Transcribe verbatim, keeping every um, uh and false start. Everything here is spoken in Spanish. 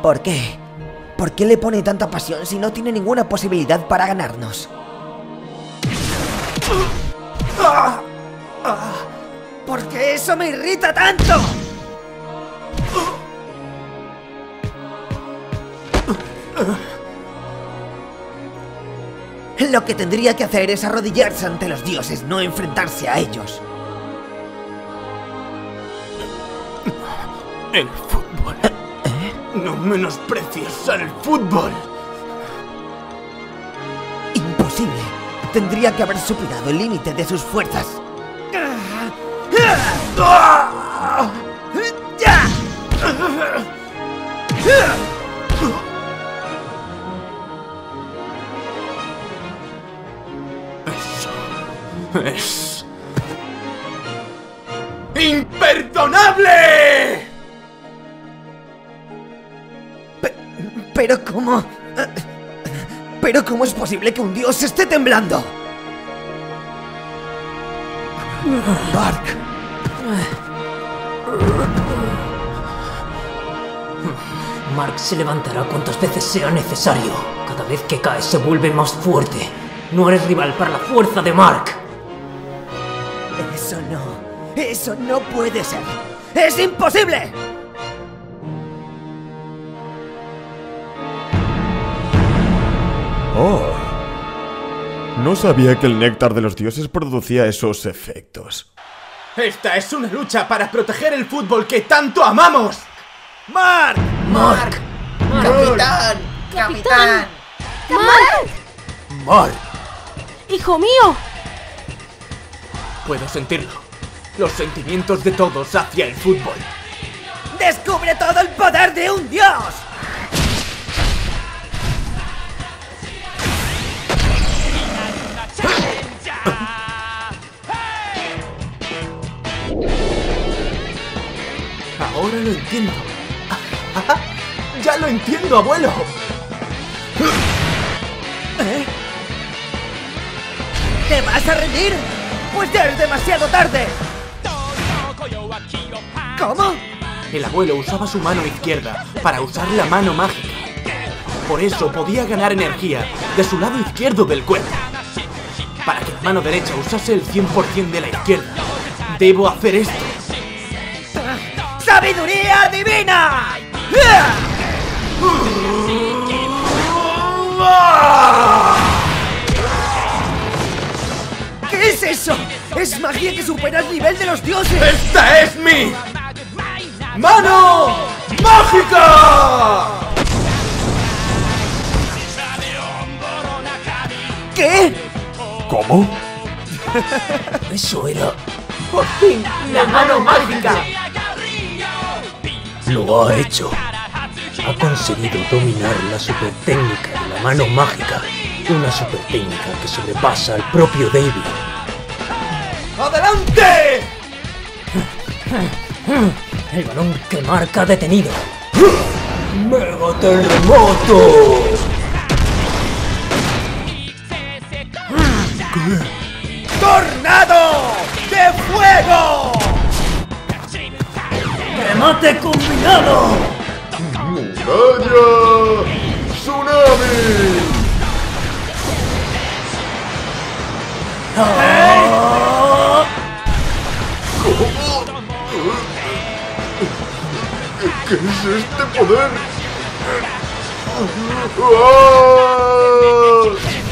¿Por qué? ¿Por qué le pone tanta pasión si no tiene ninguna posibilidad para ganarnos? ¿Por qué eso me irrita tanto? Lo que tendría que hacer es arrodillarse ante los dioses, no enfrentarse a ellos. El fútbol. ¿Eh? No menosprecies al fútbol. Imposible. Tendría que haber superado el límite de sus fuerzas. Eso es imperdonable. Pe- pero cómo... pero cómo es posible que un dios esté temblando. Mark. Mark se levantará cuantas veces sea necesario. Cada vez que cae se vuelve más fuerte. No eres rival para la fuerza de Mark. Eso no. Eso no puede ser. ¡Es imposible! Oh. No sabía que el néctar de los dioses producía esos efectos. Esta es una lucha para proteger el fútbol que tanto amamos. ¡Mark! ¡Mark! ¡Capitán! ¡Capitán! ¡Mark! ¡Mark! ¡Hijo mío! Puedo sentirlo. Los sentimientos de todos hacia el fútbol. ¡Descubre todo el poder de un dios! Ahora lo entiendo. ¡Ya lo entiendo, abuelo! ¿Eh? ¿Te vas a rendir? ¡Pues ya es demasiado tarde! ¿Cómo? El abuelo usaba su mano izquierda para usar la mano mágica. Por eso podía ganar energía de su lado izquierdo del cuerpo. Para que la mano derecha usase el cien por cien de la izquierda, debo hacer esto. ¡Sabiduría divina! ¿Qué es eso? ¡Es magia que supera el nivel de los dioses! ¡Esta es mi mano mágica! ¿Qué? ¿Cómo? Eso era... ¡Por fin! ¡La mano mágica! Lo ha hecho. Ha conseguido dominar la super técnica de la mano mágica. Una super técnica que sobrepasa al propio David. ¡Adelante! El balón que Mark ha detenido. ¡Mega terremoto! ¡Tornado de fuego! ¡Remate combinado! ¡Muralla! ¡Tsunami! ¡Ah! ¿Qué es este poder? ¡Ah!